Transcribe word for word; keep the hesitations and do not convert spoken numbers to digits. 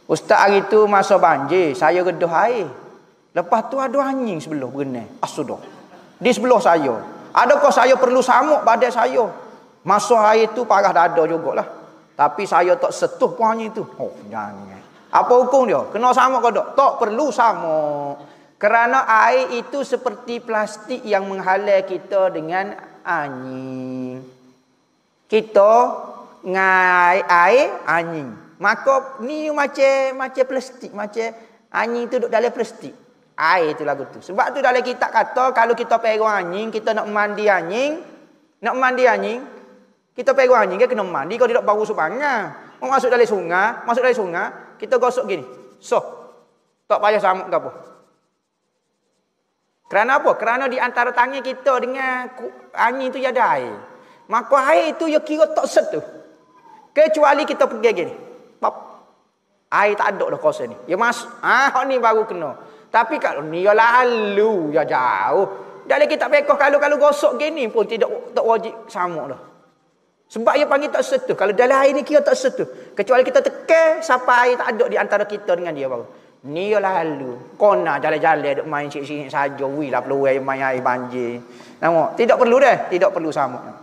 Ustaz hari tu masa banjir, saya reduh air. Lepas tu ada anjing sebelah berenang. Asudah. Di sebelah saya. Adakah saya perlu samuk badan saya? Masa air tu parah dada jugalah. Tapi saya tak setuh pun anjing tu. Oh, jangan. Apa hukum dia? Kena samuk ke tak? Tak perlu samuk. Kerana air itu seperti plastik yang menghalau kita dengan anjing. Kita ngai air anjing. Maka ni macam macam plastik, macam anjing tu duduk dalam plastik. Air tu lagu tu. Sebab tu dalam kitab kata kalau kita pegang anjing, kita nak mandi anjing, nak mandi anjing, kita pegang anjing kita kena mandi kalau tidak bau sebangang. Mau masuk dalam sungai, masuk dalam sungai, kita gosok gini. So, tak payah samuk ke apa. Kerana apa? Kerana di antara tangan kita dengan anjing tu ada air. Maka air tu ya kira tak setuh. Kecuali kita pergi gini. Pop. Air tak ada dah kuasa ni. Ya masuk. Ah, ni baru kena. Tapi kalau ni ya lalu ya jauh. Dalam kitab fiqh kalau-kalau gosok gini pun tidak tak wajib samuk dah. Sebab dia panggil tak setuh. Kalau dalam air ni kira tak setuh. Kecuali kita tekan sampai air tak ada di antara kita dengan dia baru. Ni ya lalu. Kona jalan-jalan duk main sini-sini saja. Wi lah perlu main air banjir. Nampak? Tidak perlu dah. Tidak perlu samuk.